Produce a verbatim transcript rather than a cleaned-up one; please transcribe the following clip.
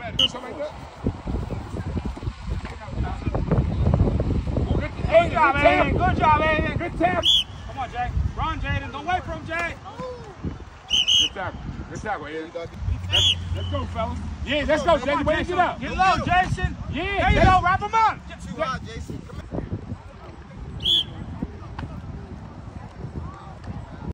Do something like that. Good job, Aiden. Good job, Aiden. Good tap. Come on, Jay. Run, Jaden. Don't wait for him, Jay. Good tackle. Good tackle, Aiden. Let's, let's go, fellas. Yeah, let's go, Jason. Wait, get up. Get low, Jason. Yeah, there you Jason. go. Wrap him up. Too hot, Jason.